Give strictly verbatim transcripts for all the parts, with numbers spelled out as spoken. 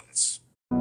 ones.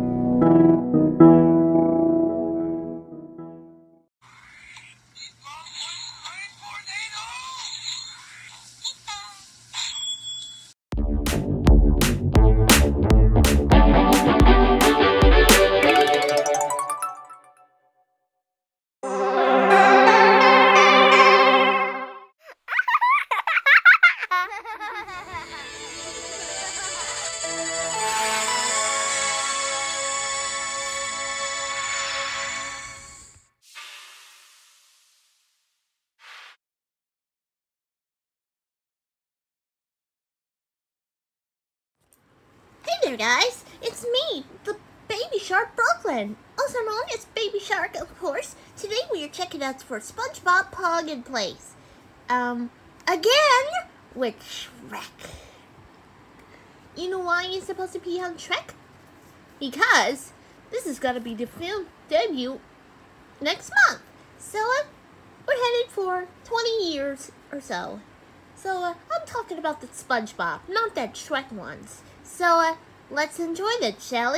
Hey there guys, it's me, the Baby Shark Brooklyn, also known as Baby Shark of course. Today we are checking out for SpongeBob Plug and Place. Um, again, with Shrek. You know why he's supposed to be on Shrek? Because this is gonna be the film debut next month. So uh, we're headed for twenty years or so. So uh, I'm talking about the SpongeBob, not that Shrek ones. So, uh, let's enjoy it, shall we?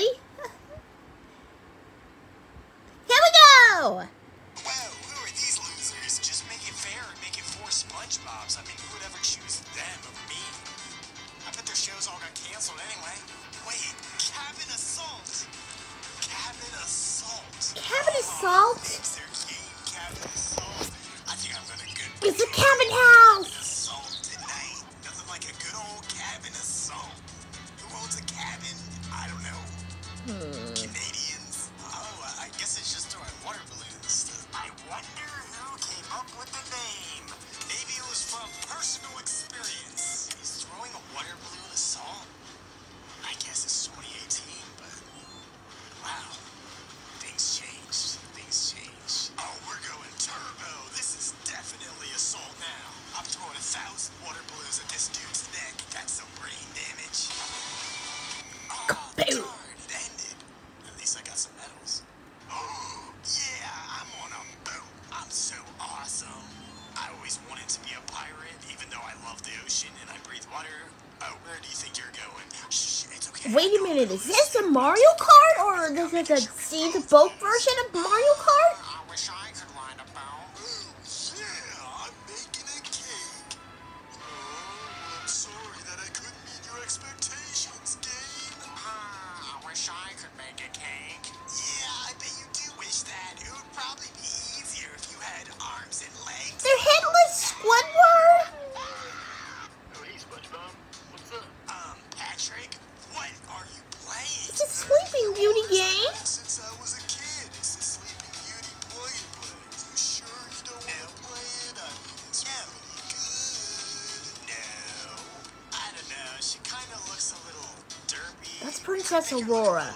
Here we go! Well, who are these losers? Just make it fair and make it four SpongeBobs. I mean, who would ever choose them over me? I bet their shows all got canceled anyway. Wait, Cabin Assault! Cabin Assault! Cabin Assault? It's their game, Cabin Assault. I think I'm gonna good. It's a cabin house! Assault tonight. Nothing like a good old cabin assault. Who owns a cabin? I don't know. Hmm. Canadians? Oh, I guess it's just throwing water balloons. I wonder who came up with the name. Maybe it was from personal experience. He's throwing a water balloon assault? I guess it's twenty eighteen, but wow. Things changed. Things changed. Oh, we're going turbo. This is definitely assault now. I'm throwing a thousand water balloons at this dude's neck. That's some brain damage. Oh, darn, it ended. At least I got some medals. Oh, yeah, I'm on a boat. I'm so awesome. I always wanted to be a pirate, even though I love the ocean and I breathe water. Oh, where do you think you're going? Shh, it's okay. Wait a minute, is this a Mario Kart? Or is it a see the boat version of Mario Kart? I wish I could ride a boat. Yeah, I'm making a cake. Oh, I'm sorry that I couldn't meet your expectations, game. Uh, I wish I could make a cake. Yeah, I bet you do wish that. It would probably be easier if you had arms and legs. They're headless Squidward? Oh, hey, SpongeBob. What's up? Um, Patrick, what are you playing? It's a Sleeping Beauty game. Since I was a kid, it's a Sleeping Beauty play and play. You sure you don't want to play it? I mean, it's really good. No. I don't know. She kind of looks a little derpy. That's Princess Aurora.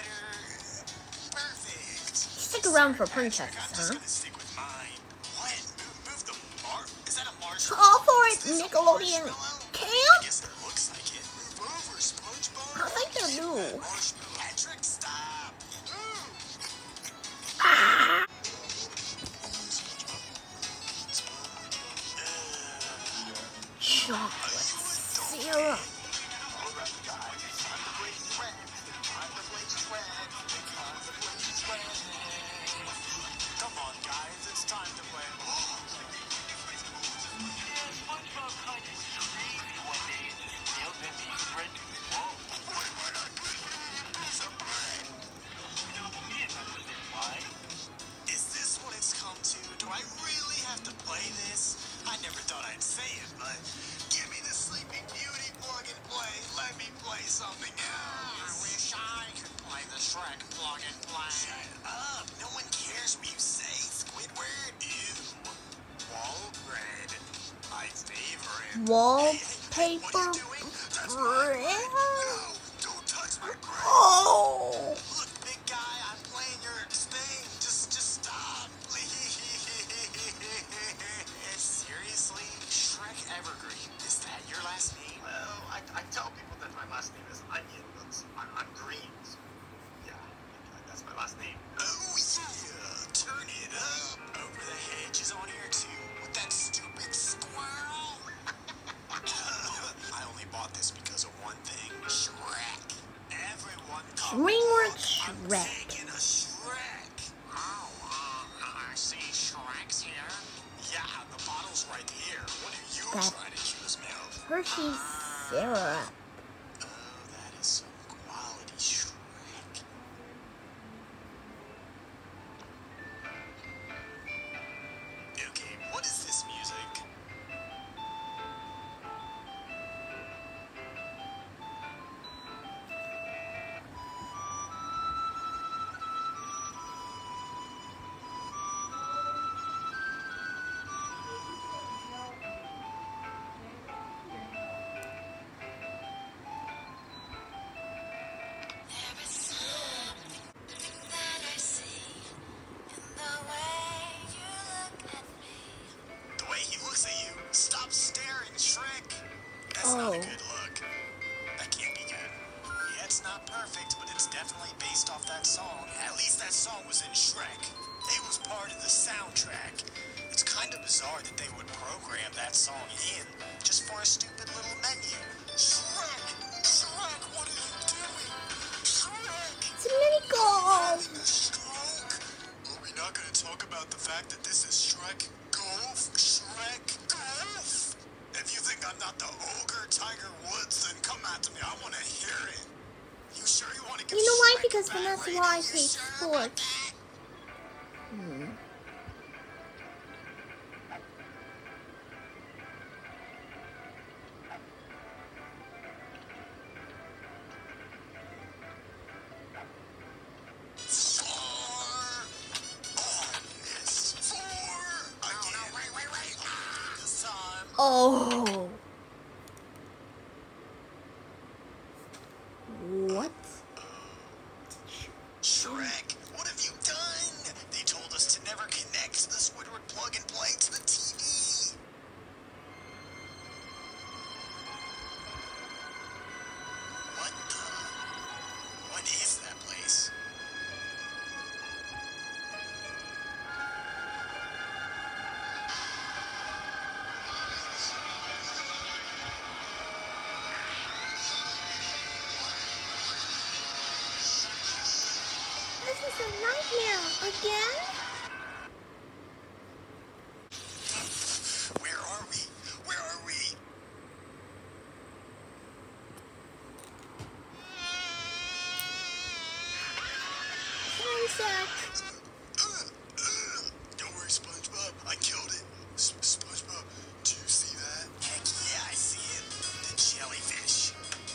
Perfect. Stick around for princesses, I'm just huh? gonna stick with mine. What? Move, move the mar- Is that a marshmallow? Call for it, Is this a Nickelodeon marshmallow? I camp? guess it looks like it. Move over, SpongeBob. I think they're new. Marshmallow. Patrick, stop. Ah. Chocolate syrup. Come on, guys, it's time to play. SpongeBob kind of crazy one day and just yelled at me, spread to his wall. Why would I put some bread? You know, me and understand why. Is this what it's come to? Do I really have to play this? I never thought I'd say it, but give me the Sleeping Beauty plug and play. Let me play something else. I wish I could play the Shrek plug and play. Shut up. No one cares what you say, Squidward. Ew. Wall bread. My favorite. Wallpaper What are you doing? Touch my bread? bread. No, don't touch my bread. Oh. Look, big guy, I'm playing your thing. Just, just stop, please. Seriously? Shrek Evergreen, is that your last name? Well, I, I tell people that my last name is Onion, but I'm, I'm green. So yeah, that's my last name. Oh, yeah. Turn it up. Over the hedge is on here, too, with that stupid squirrel. I only bought this because of one thing. Shrek. Everyone calls that trying to accuse me of? Hershey's syrup. Oh, that is some quality Shrek. Okay, what is this music? Stop staring, Shrek! That's Oh. not a good look. That can't be good. Yeah, it's not perfect, but it's definitely based off that song. At least that song was in Shrek. It was part of the soundtrack. It's kind of bizarre that they would program that song in just for a stupid little menu. Shrek! Shrek, what are you doing? Shrek! It's a mini golf. Having a stroke? Are we not going to talk about the fact that this is Shrek Golf? Shrek Golf? If you think I'm not the ogre Tiger Woods, then come at me. I want to hear it. You sure you want to give You know why? Shrek Because a bad Vanessa rating? Wise You hates sure about sports. that? Hmm. Four. Oh, I missed. Four. Again. No, no, wait, wait, wait. Ah, this time. Oh. What? Shrek, what have you done? They told us to never connect the Squidward plug and play to the T V. What the? What is that place? This is a nightmare again? Where are we? Where are we? Sunset. Uh, uh, don't worry, SpongeBob. I killed it. S- SpongeBob, do you see that? Heck yeah, I see it. The jellyfish.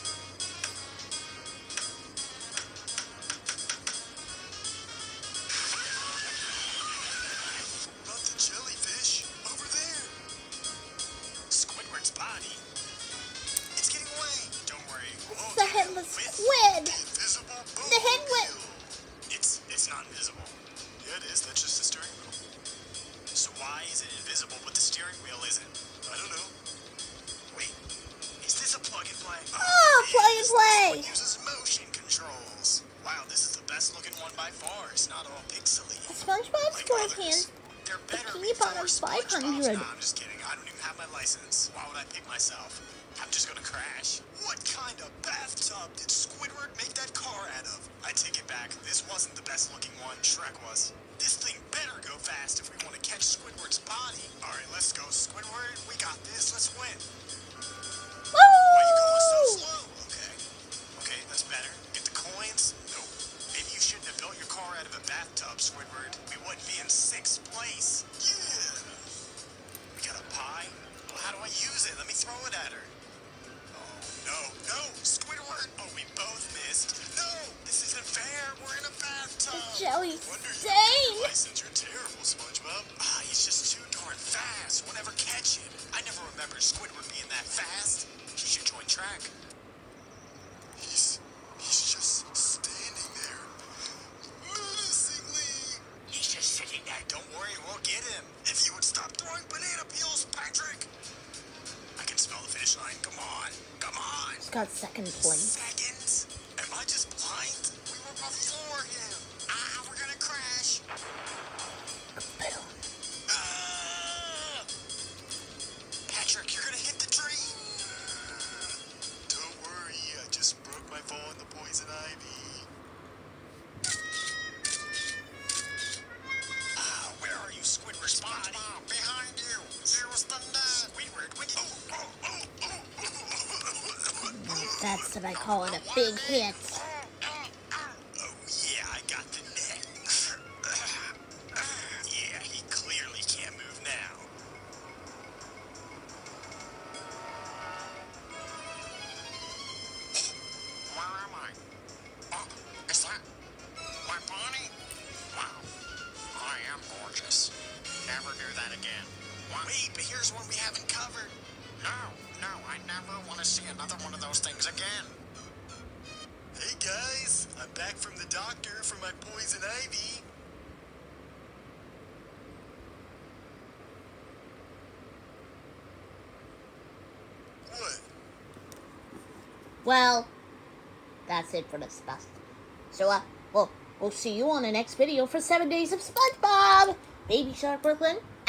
Not the jellyfish. Over there. Squidward's body. It's getting away. Don't worry. Whoa, The headless with squid. the invisible The head went. wheel. It's it's not invisible. Yeah, it is. That's just the steering wheel. So why is it invisible but the steering wheel isn't? I don't know. Wait, is this a plug and play? Oh, it plug and is. play. This one uses motion controls. Wow, this is the best looking one by far. It's not all pixely. SpongeBob Like SquarePants. others. They're better Bikini Bottom before five SpongeBob's. hundred. Nah, I'm just kidding. I don't even have my license. Why would I pick myself? I'm just gonna crash. What kind of bathtub did Squidward make that car out of? I take it back. This wasn't the best looking one. Shrek was. This thing better go fast if we want to catch Squidward's body. All right, let's go, Squidward. We got this. Let's win. Why are you going so Woo! slow? Okay. Okay, that's better. Get the coins? Nope. Maybe you shouldn't have built your car out of a bathtub, Squidward. We wouldn't be in sixth place. Yeah. We got a pie? Well, how do I use it? Let me throw it at her. Oh, no, no, Squidward. Oh, we both missed. No, this isn't fair. We're in a bathtub. Jelly Wonder you stain. don't get a license. You're terrible, SpongeBob. Ah, he's just too darn fast. We'll never catch him. I never remembered Squidward being that fast. He should join track. He's he's just standing there, menacingly. He's just sitting there. Don't worry, we'll get him. If you would stop throwing banana peels, Patrick. I can smell the finish line. Come on, come on. He's got second place. Seconds? Am I just blind? We were before him. Ah, we're gonna crash. Ah! Patrick, you're gonna hit the tree. Don't worry, I just broke my fall in the poison ivy. Ah, where are you, Squidward? SpongeBob, behind you. Here's the net. Squidward, when did... Oh, That's what I call it, a big hit. Oh, yeah, I got the neck. Yeah, he clearly can't move now. Where am I? Oh, is that my body? Wow, I am gorgeous. Never do that again. What? Wait, but here's one we haven't covered. No, no, I never want to see another one of those things again. Hey guys, I'm back from the doctor for my poison ivy. What? Well, that's it for this stuff. So, uh, well, we'll see you on the next video for seven days of SpongeBob! Baby Shark Brooklyn,